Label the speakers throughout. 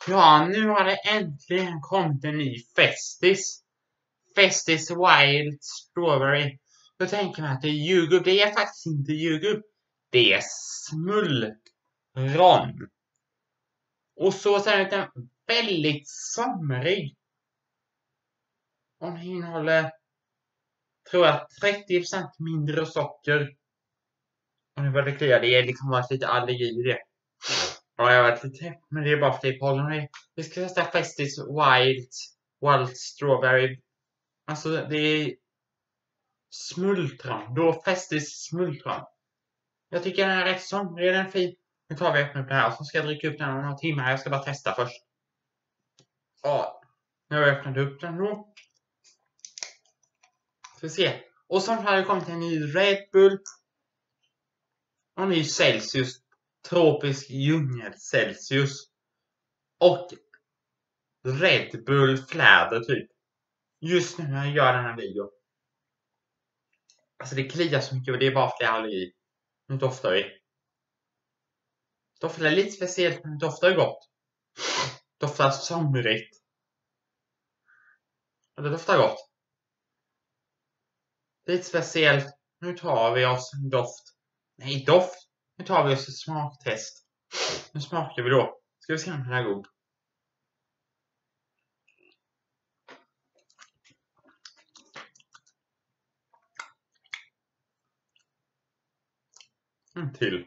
Speaker 1: Ja, nu har det äntligen kommit en ny Festis. Festis Wild Strawberry. Då tänker man att det är jordgubb. Det är faktiskt inte jordgubb. Det är smultron. Och så är den väldigt somrig. Den innehåller, tror jag, 30% mindre socker. Och nu var det kliar. Det är liksom varit lite allergi i det. Ja, jag vet lite. Men det är bara för det är pollen. Vi ska testa Festis Wild Strawberry. Alltså det är smultron. Då Festis smultron. Jag tycker den är rätt somrig. Är den fin? Nu tar vi öppna upp den här. Och så ska jag dricka upp den om några timmar. Jag ska bara testa först. Ja. Nu har jag öppnat upp den då. Ska vi se. Och så har det kommit en ny Red Bull. Och en ny Celsius. Tropisk djungel Celsius. Och Red Bull fläder typ. Just nu när jag gör den här videon. Alltså det kliar så mycket och det är bara för allergi. Nu doftar vi. Doftar lite speciellt men doftar gott. Doftar somrigt. Och det doftar gott. Lite speciellt. Nu tar vi oss en doft. Nej, doft. Nu tar vi oss ett smaktest. Nu smakar vi då. Ska vi se om den är god. En till.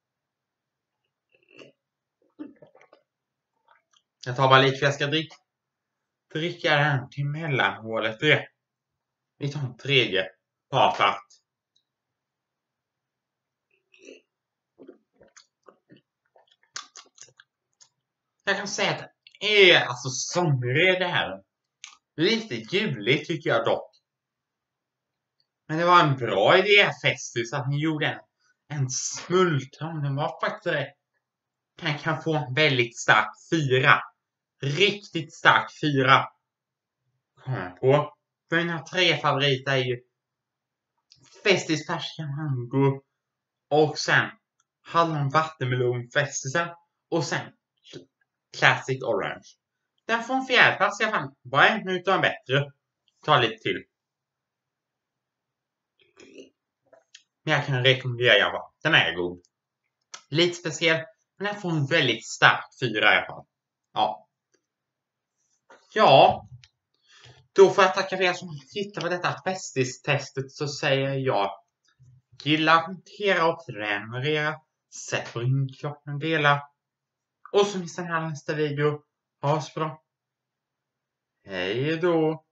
Speaker 1: Jag tar bara lite för jag ska dricka den till mellanmålet. Vi tar en tredje. Bara för att. Jag kan säga att det är alltså somrig det här. Lite juligt tycker jag dock. Men det var en bra idé Festis att ni gjorde en smultron. Den var faktiskt rätt. Den kan få en väldigt stark 4. Riktigt stark 4. Kommer på. För mina 3 favoriter är ju Festis färska mango. Och sen hallon vattenmelon Festisen. Och sen Classic Orange. Den får en 4:e plats i alla fall. Bara en utav en bättre. Ta lite till. Men jag kan rekommendera den. Den är god. Lite speciell. Men den får en väldigt stark 4 i alla fall. Ja. Ja. Då får jag tacka för er som tittar på detta Festis-testet. Så säger jag. Gilla, kommentera och prenumerera. Sätt på ringklockan, dela. Och så missar ni nästa video. Ha så bra. Hej då.